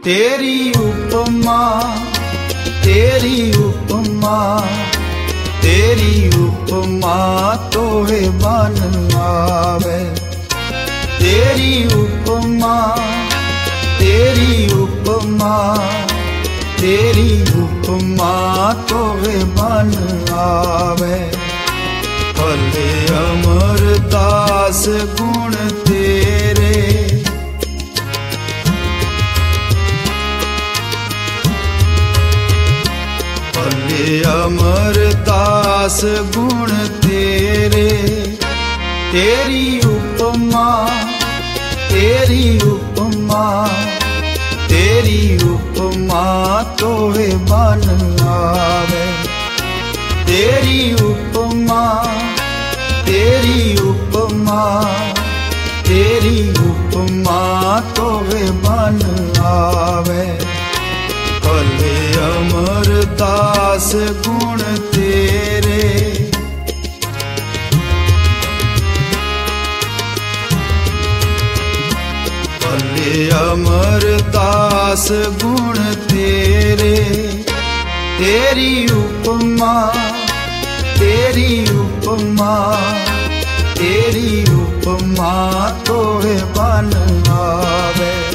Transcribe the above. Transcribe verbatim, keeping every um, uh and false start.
तेरी उपमा तेरी उपमा तेरी उपमा तोहे बन आवे। तेरी उपमा तेरी उपमा तेरी उपमा तोहे बन आवे। भले अमरदास गुण तेरे भले अमरदास गुण तेरे। तेरी उपमा तेरी उपमा तेरी उपमा तोहे बन आवे। तेरी उपमा तेरी उपमा तेरी उपमा तोहे बन आवे। भले अमरदास गुण तेरे भले अमरदास गुण तेरे। तेरी उपमा तेरी उपमा तेरी उपमा तोहे बन आवे।